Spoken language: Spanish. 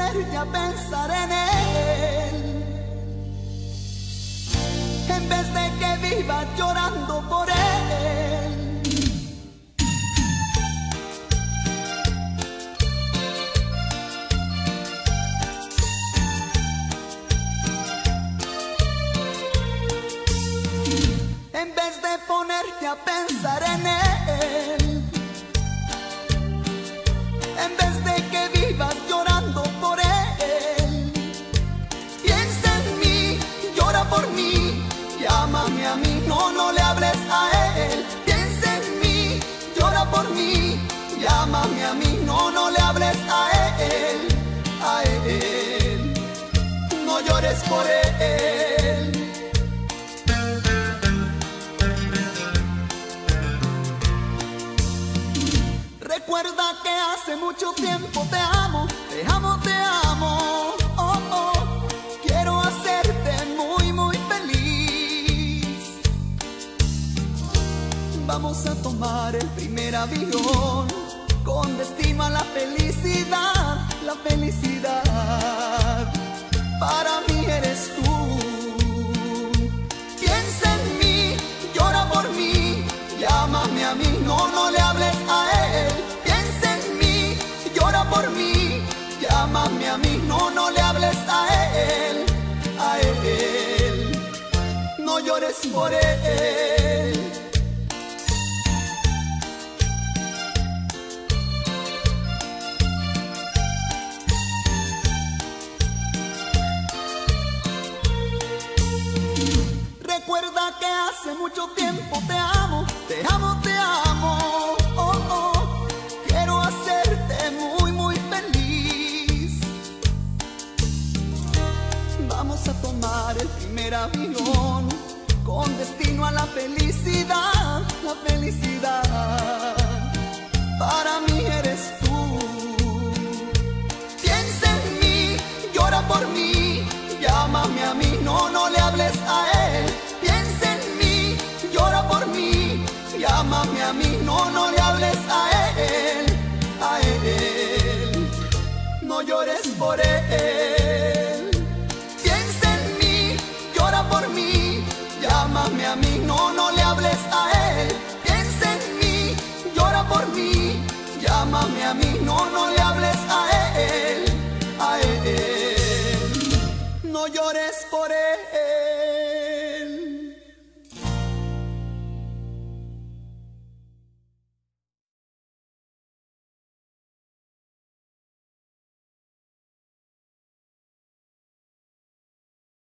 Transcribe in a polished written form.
ponerte a pensar en él, en vez de que vivas llorando por él. En vez de ponerte a pensar en él, en vez de que vivas llorando por él, piensa en mí, llora por mí, llámame a mí, no le hables a él. Piensa en mí, llora por mí, llámame a mí, no le hables a él, a él, no llores por él. Recuerda que hace mucho tiempo te amo, te amo, te amo. Oh, oh, quiero hacerte muy, muy feliz. Vamos a tomar el primer avión con destino a la felicidad, la felicidad. Para mí eres tú. Piensa en mí, llora por mí, llámame a mí, no le hables a él. Piensa en mí, llora por mí, llámame a mí, no le hables a él, a él, no llores por él. Recuerda que hace mucho tiempo te amo, te amo, te amo. Oh, oh, quiero hacerte muy, muy feliz. Vamos a tomar el primer avión con destino a la felicidad, la felicidad. Para mí eres tú. Piensa en mí, llora por mí, llámame a mí, no le hables a él. Piensa en mí, llora por mí, llámame a mí, no le hables a él, no llores por él.